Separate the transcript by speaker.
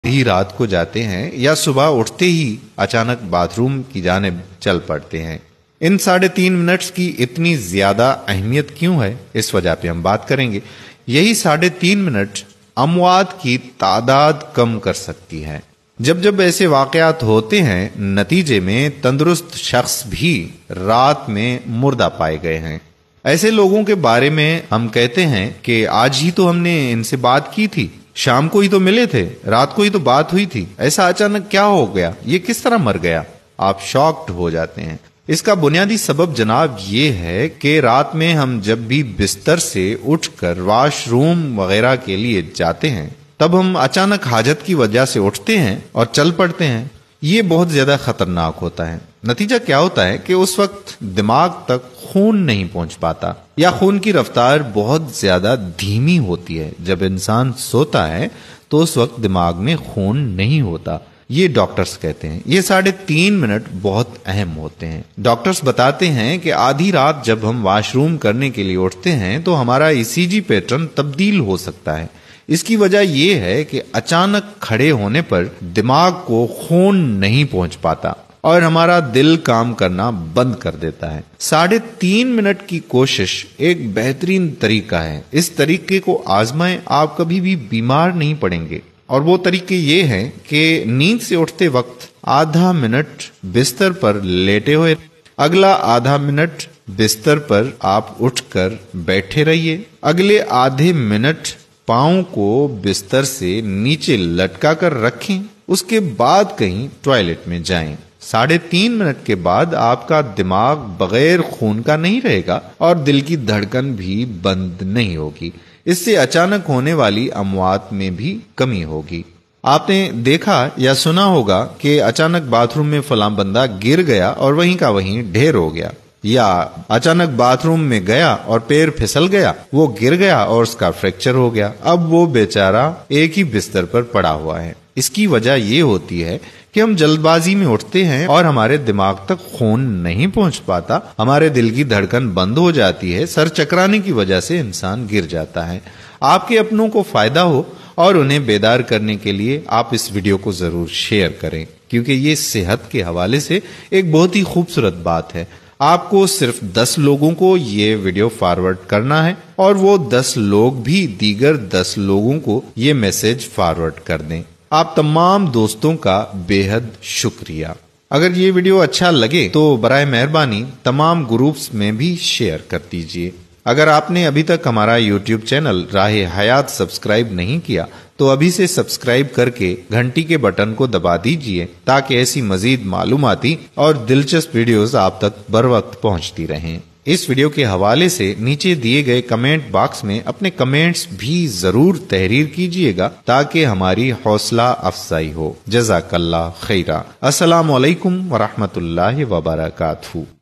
Speaker 1: ही रात को जाते हैं या सुबह उठते ही अचानक बाथरूम की जानिब चल पड़ते हैं। इन 3.5 मिनट्स की इतनी ज्यादा अहमियत क्यों है, इस वजह पे हम बात करेंगे। यही 3.5 मिनट अमवात की तादाद कम कर सकती है। जब जब ऐसे वाकयात होते हैं, नतीजे में तंदुरुस्त शख्स भी रात में मुर्दा पाए गए हैं। ऐसे लोगों के बारे में हम कहते हैं कि आज ही तो हमने इनसे बात की थी, शाम को ही तो मिले थे, रात को ही तो बात हुई थी, ऐसा अचानक क्या हो गया, ये किस तरह मर गया। आप शॉक्ड हो जाते हैं। इसका बुनियादी सबब जनाब ये है कि रात में हम जब भी बिस्तर से उठकर वॉशरूम वगैरह के लिए जाते हैं, तब हम अचानक हाजत की वजह से उठते हैं और चल पड़ते हैं। ये बहुत ज्यादा खतरनाक होता है। नतीजा क्या होता है कि उस वक्त दिमाग तक खून नहीं पहुंच पाता या खून की रफ्तार बहुत ज्यादा धीमी होती है। जब इंसान सोता है तो उस वक्त दिमाग में खून नहीं होता। ये डॉक्टर्स कहते हैं। ये 3.5 मिनट बहुत अहम होते हैं। डॉक्टर्स बताते हैं कि आधी रात जब हम वॉशरूम करने के लिए उठते हैं तो हमारा ईसीजी पैटर्न तब्दील हो सकता है। इसकी वजह यह है कि अचानक खड़े होने पर दिमाग को खून नहीं पहुंच पाता और हमारा दिल काम करना बंद कर देता है। 3.5 मिनट की कोशिश एक बेहतरीन तरीका है। इस तरीके को आजमाएं, आप कभी भी बीमार नहीं पड़ेंगे। और वो तरीके ये हैं कि नींद से उठते वक्त आधा मिनट बिस्तर पर लेटे हुए, अगला आधा मिनट बिस्तर पर आप उठकर बैठे रहिए, अगले आधे मिनट पाँव को बिस्तर से नीचे लटका कर रखें, उसके बाद कहीं टॉयलेट में जाएं। 3.5 मिनट के बाद आपका दिमाग बगैर खून का नहीं रहेगा और दिल की धड़कन भी बंद नहीं होगी। इससे अचानक होने वाली अमवात में भी कमी होगी। आपने देखा या सुना होगा कि अचानक बाथरूम में फलां बंदा गिर गया और वहीं का वहीं ढेर हो गया, या अचानक बाथरूम में गया और पैर फिसल गया, वो गिर गया और उसका फ्रैक्चर हो गया। अब वो बेचारा एक ही बिस्तर पर पड़ा हुआ है। इसकी वजह ये होती है कि हम जल्दबाजी में उठते हैं और हमारे दिमाग तक खून नहीं पहुंच पाता, हमारे दिल की धड़कन बंद हो जाती है, सर चकराने की वजह से इंसान गिर जाता है। आपके अपनों को फायदा हो और उन्हें बेदार करने के लिए आप इस वीडियो को जरूर शेयर करें, क्योंकि ये सेहत के हवाले से एक बहुत ही खूबसूरत बात है। आपको सिर्फ 10 लोगों को ये वीडियो फॉरवर्ड करना है और वो 10 लोग भी दीगर 10 लोगों को ये मैसेज फॉरवर्ड कर दें। आप तमाम दोस्तों का बेहद शुक्रिया। अगर ये वीडियो अच्छा लगे तो बराए मेहरबानी तमाम ग्रुप्स में भी शेयर कर दीजिए। अगर आपने अभी तक हमारा YouTube चैनल राहे हयात सब्सक्राइब नहीं किया तो अभी से सब्सक्राइब करके घंटी के बटन को दबा दीजिए, ताकि ऐसी मजीद मालूमाती और दिलचस्प वीडियोस आप तक बर वक्त पहुंचती रहें। इस वीडियो के हवाले से नीचे दिए गए कमेंट बॉक्स में अपने कमेंट्स भी जरूर तहरीर कीजिएगा, ताकि हमारी हौसला अफजाई हो। जज़ाकल्लाह खैरा। अस्सलामु अलैकुम व रहमतुल्लाहि व बरकातहू।